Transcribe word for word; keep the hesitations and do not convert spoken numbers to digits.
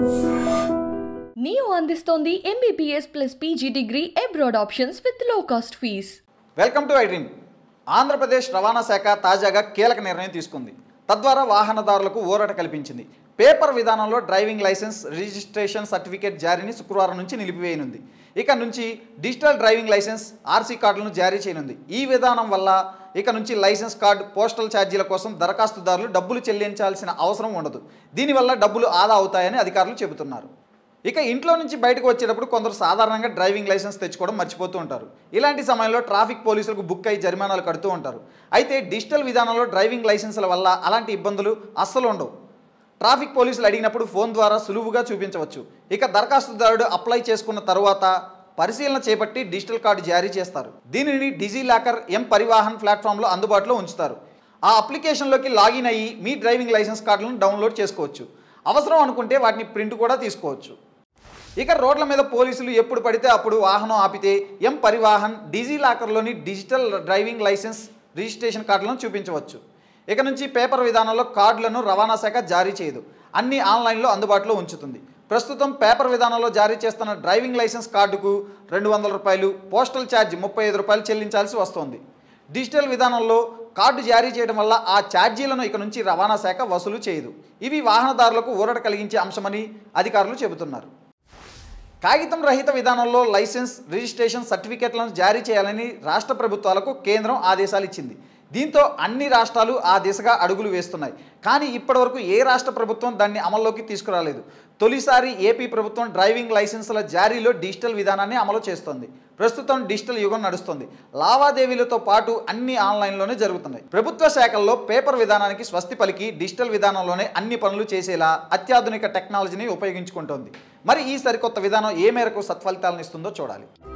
Neo అందిస్తోంది MBBS plus PG degree abroad options with low cost fees. Welcome to I dream. Andhra Pradesh రవాణా శాఖ తాజాగా కీలక నిర్ణయం తీసుకుంది. తద్వారా వాహనదారులకు ఊరట కల్పించింది. పేపర్ విధానంలో డ్రైవింగ్ లైసెన్స్ రిజిస్ట్రేషన్ సర్టిఫికేట్ జారీని శుక్రవారం నుంచి నిలిపివేయనుంది. ఇక నుంచి డిజిటల్ డ్రైవింగ్ లైసెన్స్ ఆర్సీ కార్డులను జారీ చేయనుంది. ఈ విధానం వల్ల ఇక నుంచి లైసెన్స్ కార్డు పోస్టల్ ఛార్జీల కోసం దరఖాస్తుదారులు డబ్బులు చెల్లించాల్సిన అవసరం ఉండదు. దీనివల్ల డబ్బులు ఆదా అవుతాయని అధికారులు చెబుతున్నారు. ఇక ఇంట్లో నుంచి బయటకు వచ్చేటప్పుడు కొందరు సాధారణంగా డ్రైవింగ్ లైసెన్స్ తెచ్చుకోవడం మర్చిపోతూ ఉంటారు. ఇలాంటి సమయంలో ట్రాఫిక్ పోలీసులకు బుక్ అయి జరిమానాలు కడుతూ ఉంటారు. అయితే డిజిటల్ విధానంలో డ్రైవింగ్ లైసెన్సుల వల్ల అలాంటి ఇబ్బందులు అస్సలు ఉండవు. ట్రాఫిక్ పోలీసులు అడిగినప్పుడు ఫోన్ ద్వారా సులువుగా చూపించవచ్చు. ఇక దరఖాస్తుదారుడు అప్లై చేసుకున్న తరువాత పరిశీలన చేపట్టి డిజిటల్ కార్డు జారీ చేస్తారు. దీనిని డిజిలాకర్ ఎం పరివాహన్ ప్లాట్ఫామ్లో అందుబాటులో ఉంచుతారు. ఆ అప్లికేషన్లోకి లాగిన్ అయ్యి మీ డ్రైవింగ్ లైసెన్స్ కార్డులను డౌన్లోడ్ చేసుకోవచ్చు. అవసరం అనుకుంటే వాటిని ప్రింట్ కూడా తీసుకోవచ్చు. ఇక రోడ్ల మీద పోలీసులు ఎప్పుడు పడితే అప్పుడు వాహనం ఆపితే ఎం పరివాహన్ డిజిలాకర్లోని డిజిటల్ డ్రైవింగ్ లైసెన్స్ రిజిస్ట్రేషన్ కార్డులను చూపించవచ్చు. ఇక నుంచి పేపర్ విధానంలో కార్డులను రవాణా శాఖ జారీ చేయదు. అన్ని ఆన్లైన్లో అందుబాటులో ఉంచుతుంది. ప్రస్తుతం పేపర్ విధానంలో జారీ చేస్తున్న డ్రైవింగ్ లైసెన్స్ కార్డుకు రెండు వందల రూపాయలు, పోస్టల్ ఛార్జ్ ముప్పై ఐదు రూపాయలు చెల్లించాల్సి వస్తోంది. డిజిటల్ విధానంలో కార్డు జారీ చేయడం వల్ల ఆ ఛార్జీలను ఇక నుంచి రవాణా శాఖ వసూలు చేయదు. ఇవి వాహనదారులకు ఊరట కలిగించే అంశమని అధికారులు చెబుతున్నారు. కాగితం రహిత విధానంలో లైసెన్స్ రిజిస్ట్రేషన్ సర్టిఫికేట్లను జారీ చేయాలని రాష్ట్ర ప్రభుత్వాలకు కేంద్రం ఆదేశాలు ఇచ్చింది. దీంతో అన్ని రాష్ట్రాలు ఆ దిశగా అడుగులు వేస్తున్నాయి. కానీ ఇప్పటివరకు ఏ రాష్ట్ర ప్రభుత్వం దాన్ని అమల్లోకి తీసుకురాలేదు. తొలిసారి ఏపీ ప్రభుత్వం డ్రైవింగ్ లైసెన్సుల జారీలో డిజిటల్ విధానాన్ని అమలు చేస్తోంది. ప్రస్తుతం డిజిటల్ యుగం నడుస్తుంది. లావాదేవీలతో పాటు అన్ని ఆన్లైన్లోనే జరుగుతున్నాయి. ప్రభుత్వ శాఖల్లో పేపర్ విధానానికి స్వస్తి పలికి డిజిటల్ విధానంలోనే అన్ని పనులు చేసేలా అత్యాధునిక టెక్నాలజీని ఉపయోగించుకుంటోంది. మరి ఈ సరికొత్త విధానం ఏ మేరకు సత్ఫలితాలను ఇస్తుందో చూడాలి.